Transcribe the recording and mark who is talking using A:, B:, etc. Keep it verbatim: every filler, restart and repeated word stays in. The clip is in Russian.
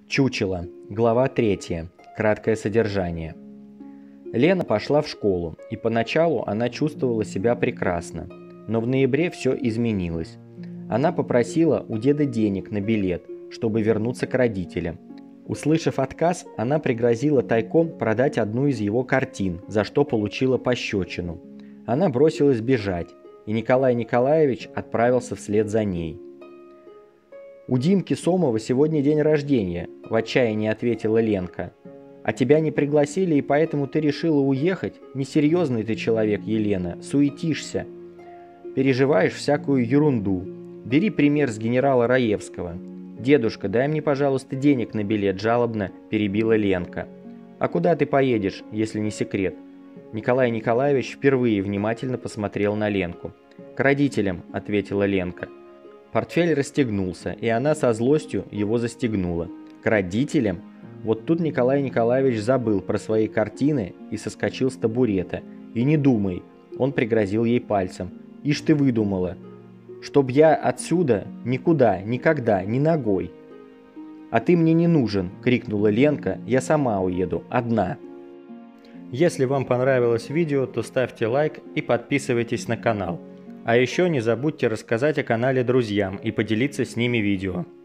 A: Чучело. Глава третья. Краткое содержание. Лена пошла в школу, и поначалу она чувствовала себя прекрасно. Но в ноябре все изменилось. Она попросила у деда денег на билет, чтобы вернуться к родителям. Услышав отказ, она пригрозила тайком продать одну из его картин, за что получила пощечину. Она бросилась бежать, и Николай Николаевич отправился вслед за ней. «У Димки Сомова сегодня день рождения», – в отчаянии ответила Ленка. «А тебя не пригласили, и поэтому ты решила уехать? Несерьезный ты человек, Елена, суетишься. Переживаешь всякую ерунду. Бери пример с генерала Раевского». «Дедушка, дай мне, пожалуйста, денег на билет», – жалобно перебила Ленка. «А куда ты поедешь, если не секрет?» Николай Николаевич впервые внимательно посмотрел на Ленку. «К родителям», – ответила Ленка. Портфель расстегнулся, и она со злостью его застегнула. «К родителям?» Вот тут Николай Николаевич забыл про свои картины и соскочил с табурета. «И не думай», – он пригрозил ей пальцем. «Ишь ты выдумала, чтоб я отсюда никуда, никогда, ни ногой». «А ты мне не нужен», – крикнула Ленка, – «я сама уеду, одна». Если вам понравилось видео, то ставьте лайк и подписывайтесь на канал. А еще не забудьте рассказать о канале друзьям и поделиться с ними видео.